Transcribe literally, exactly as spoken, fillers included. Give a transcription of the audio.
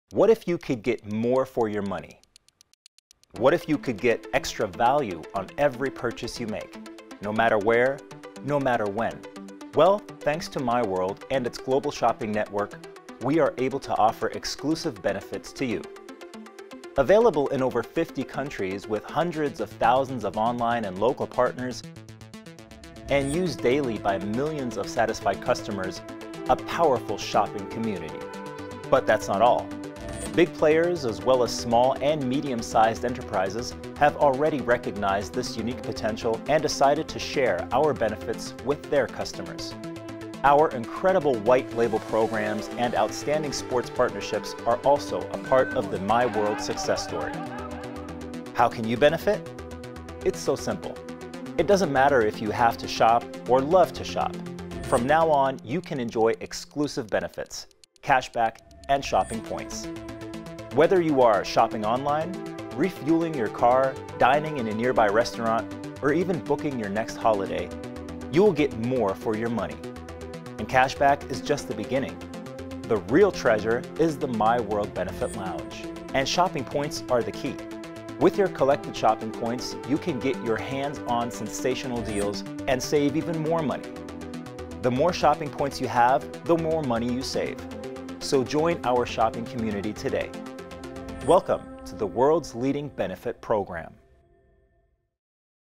What if you could get more for your money? What if you could get extra value on every purchase you make, no matter where, no matter when? Well, thanks to myWorld and its global shopping network, we are able to offer exclusive benefits to you. Available in over fifty countries with hundreds of thousands of online and local partners, and used daily by millions of satisfied customers, a powerful shopping community. But that's not all. Big players, as well as small and medium-sized enterprises, have already recognized this unique potential and decided to share our benefits with their customers. Our incredible white label programs and outstanding sports partnerships are also a part of the myWorld success story. How can you benefit? It's so simple. It doesn't matter if you have to shop or love to shop. From now on, you can enjoy exclusive benefits, cashback, and shopping points. Whether you are shopping online, refueling your car, dining in a nearby restaurant, or even booking your next holiday, you will get more for your money. And cashback is just the beginning. The real treasure is the myWorld Benefit Lounge, and shopping points are the key. With your collected shopping points, you can get your hands on sensational deals and save even more money. The more shopping points you have, the more money you save. So join our shopping community today. Welcome to the world's leading benefit program.